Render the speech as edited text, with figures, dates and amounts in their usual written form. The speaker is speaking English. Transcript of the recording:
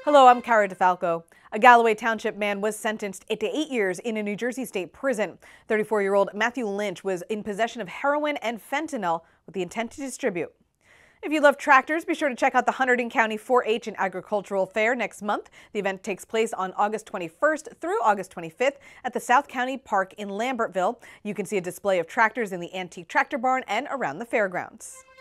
Hello, I'm Cara DeFalco. A Galloway Township man was sentenced to 8 years in a New Jersey state prison. 34-year-old Matthew Lynch was in possession of heroin and fentanyl with the intent to distribute. If you love tractors, be sure to check out the Hunterdon County 4-H and Agricultural Fair next month. The event takes place on August 21st through August 25th at the South County Park in Lambertville. You can see a display of tractors in the Antique Tractor Barn and around the fairgrounds.